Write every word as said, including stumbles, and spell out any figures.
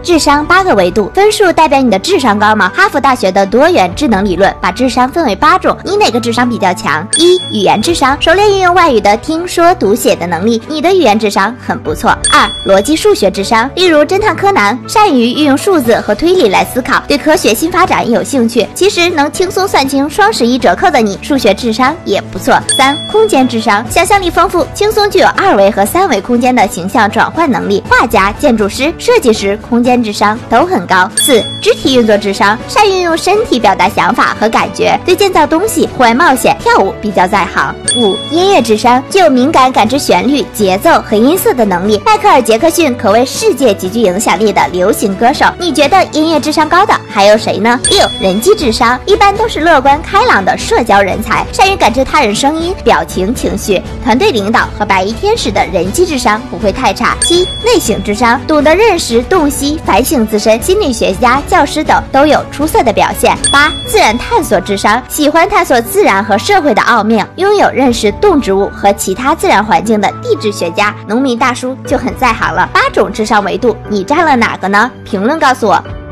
智商八个维度，分数代表你的智商高吗？哈佛大学的多元智能理论把智商分为八种，你哪个智商比较强？一、语言智商，熟练运用外语的听说读写的能力，你的语言智商很不错。二、逻辑数学智商，例如侦探柯南，善于运用数字和推理来思考，对科学新发展有兴趣，其实能轻松算清双十一折扣的你，数学智商也不错。三、空间智商，想象力丰富，轻松具有二维和三维空间的形象转换能力，画家、建筑师、设计师空间智商都很高。四、肢体运作智商，善于用身体表达想法和感觉，对建造东西、户外冒险、跳舞比较在行。五、音乐智商，具有敏感感知旋律、节奏和音色的能力，迈克尔·杰克逊可谓世界极具影响力的流行歌手。你觉得音乐智商高的还有谁呢？六、人际智商，一般都是乐观开朗的社交人才，善于感知他人声音、表情、情绪，团队领导和白衣天使的人际智商不会太差。七、内省智商，懂得认识、洞悉、反省自身，心理学家、教师等都有出色的表现。八、自然探索智商，喜欢探索自然和社会的奥妙，拥有认识动植物和其他自然环境的地质学家、农民大叔就很在行了。八种智商维度，你占了哪个呢？评论告诉我。